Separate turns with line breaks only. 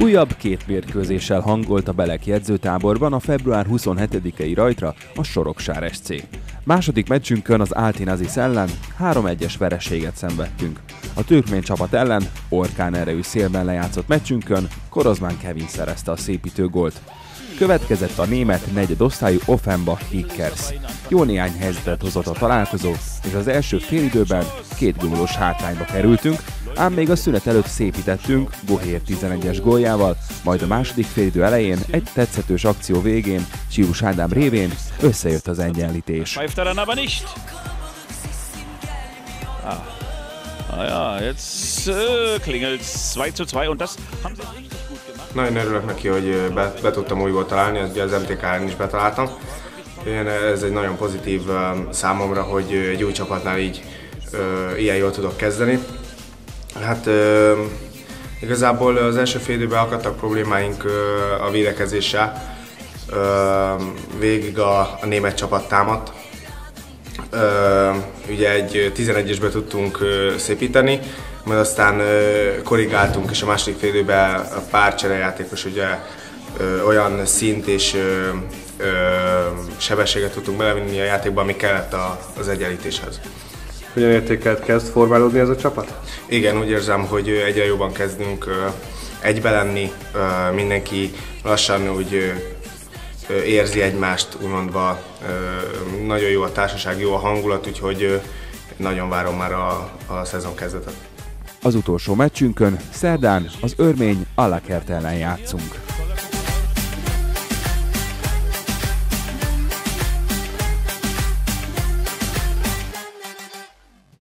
Újabb 2 mérkőzéssel hangolt a Belek edzőtáborban a február 27-i rajtra a Sorokság SC. Második meccsünkön az Altinazis ellen 3-1-es vereséget szenvedtünk. A türkmén csapat ellen orkán erejű szélben lejátszott meccsünkön Korozmán Kevin szerezte a szépítő gólt. Következett a német negyedosztályú Offenbach Kickers. Jó néhány helyzetet hozott a találkozó, és az első félidőben 2 gólós hátrányba kerültünk, ám még a szünet előtt szépítettünk Gohér 11-es góljával, majd a második félidő elején egy tetszetős akció végén Csius Ádám révén összejött az egyenlítés.
Nagyon örülök neki, hogy be tudtam új gólt találni, az MTK ellen is betaláltam. Ez egy nagyon pozitív számomra, hogy egy új csapatnál így ilyen jól tudok kezdeni. Hát igazából az első fél időben akadtak problémáink a védekezéssel. Végig a német csapat támadt. Ugye egy 11-esbe tudtunk szépíteni, majd aztán korrigáltunk, és a második fél időben a pár cserejátékos ugye olyan szint és sebességet tudtunk belevinni a játékba, ami kellett az egyenlítéshez.
Hogyan értékelt, kezd formálódni ez a csapat?
Igen, úgy érzem, hogy egyre jobban kezdünk egybe lenni, mindenki lassan úgy érzi egymást, úgymondva nagyon jó a társaság, jó a hangulat, úgyhogy nagyon várom már a szezon kezdetet.
Az utolsó meccsünkön szerdán az örmény Alakert ellen játszunk.